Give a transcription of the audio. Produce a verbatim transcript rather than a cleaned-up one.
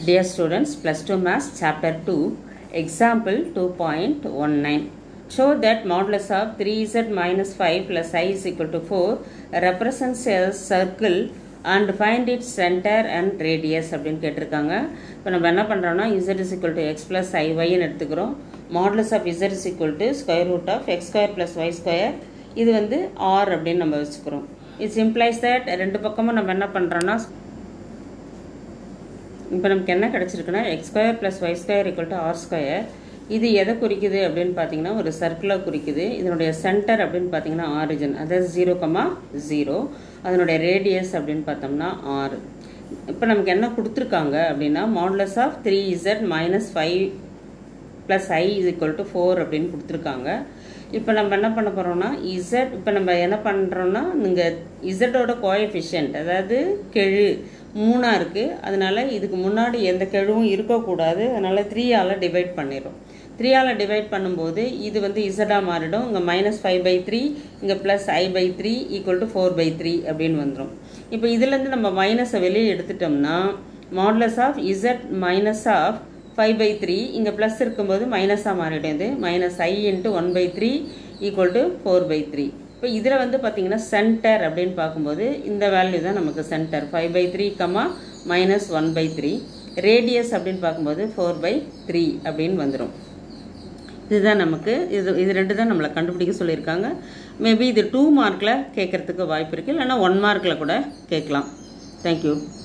Dear students, plus two Maths chapter two, example two point one nine. Show that modulus of three z minus five plus I is equal to four represents a circle and find its center and radius அப்படின்னு கேட்டிருக்காங்க. இப்போ நம்ம என்ன பண்ணுறோம்னா z is equal to x plus iy ன்னு எடுத்துக்கிறோம். Modulus of z is equal to square root of x square plus y square. இது வந்து r அப்படின்னு நம்ம வச்சுக்கிறோம். It implies that ரெண்டு பக்கமும் நம்ம என்ன பண்ணுறோம்னா இப்போ நமக்கு என்ன கிடச்சிருக்குன்னா x square plus y square equal to r square. இது எதை குறிக்குது அப்படின்னு பார்த்தீங்கன்னா ஒரு சர்க்கிளை குறிக்குது. இதனுடைய சென்டர் அப்படின்னு பார்த்தீங்கன்னா ஆரிஜின், அதாவது ஜீரோ கமா ஜீரோ. அதனுடைய ரேடியஸ் அப்படின்னு பார்த்தோம்னா ஆறு. இப்போ நமக்கு என்ன கொடுத்துருக்காங்க அப்படின்னா modulus of three z minus five plus i is equal to four அப்படின்னு கொடுத்துருக்காங்க. இப்போ நம்ம என்ன பண்ண போகிறோம்னா இசட் இப்போ நம்ம என்ன பண்ணுறோம்னா நீங்கள் இசட்டோட கோஎஃபிஷியன்ட் அதாவது கெழு மூணாக இருக்குது. அதனால் இதுக்கு முன்னாடி எந்த கெழுவும் இருக்கக்கூடாது. அதனால் த்ரீயால் டிவைட் பண்ணிடும். த்ரீயால் டிவைட் பண்ணும்போது இது வந்து இசடாக மாறிடும். இங்கே மைனஸ் ஃபைவ் பை த்ரீ, இங்கே plus i by three equal to four by three அப்படின்னு வந்துடும். இப்போ இதுலேருந்து நம்ம மைனஸை வெளியே எடுத்துட்டோம்னா modulus of z minus of five by three, இங்கே ப்ளஸ் இருக்கும்போது மைனஸாக மாறிடும். இது minus i into one by three equal to four by three. இப்போ இதில் வந்து பார்த்திங்கன்னா சென்டர் அப்படின்னு பார்க்கும்போது இந்த வேல்யூ தான் நமக்கு centre, five by three comma minus one by three. Radius அப்படின்னு பார்க்கும்போது ஃபோர் பை த்ரீ அப்படின்னு வந்துடும். இதுதான் நமக்கு இது இது ரெண்டு தான் நம்மளை கண்டுபிடிக்க சொல்லியிருக்காங்க. மேபி இது டூ மார்க்கில் கேட்குறதுக்கு வாய்ப்பு இருக்குது, இல்லைன்னா ஒன் மார்க்கில் கூட கேட்கலாம். தேங்க்யூ.